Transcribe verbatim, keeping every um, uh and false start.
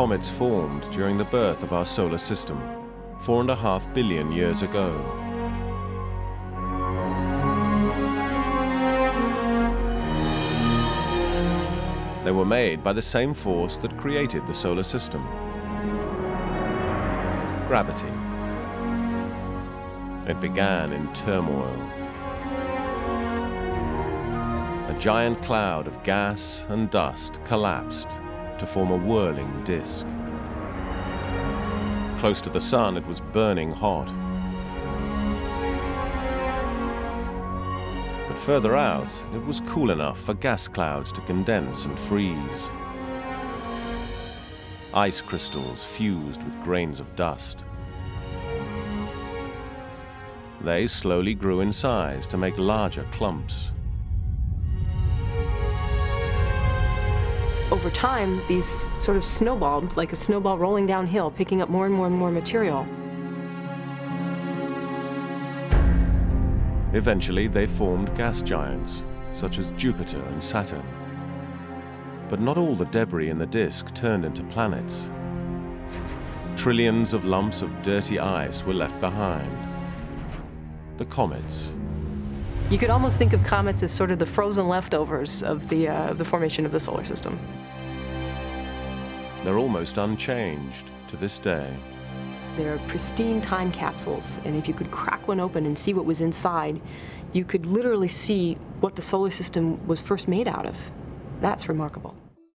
comets formed during the birth of our solar system, four and a half billion years ago. They were made by the same force that created the solar system: gravity. It began in turmoil. A giant cloud of gas and dust collapsed to form a whirling disk. Close to the sun, it was burning hot. But further out, it was cool enough for gas clouds to condense and freeze. Ice crystals fused with grains of dust. They slowly grew in size to make larger clumps. Over time, these sort of snowballed, like a snowball rolling downhill, picking up more and more and more material. Eventually, they formed gas giants, such as Jupiter and Saturn. But not all the debris in the disk turned into planets. Trillions of lumps of dirty ice were left behind. The comets. You could almost think of comets as sort of the frozen leftovers of the, uh, of the formation of the solar system. They're almost unchanged to this day. They're pristine time capsules, and if you could crack one open and see what was inside, you could literally see what the solar system was first made out of. That's remarkable.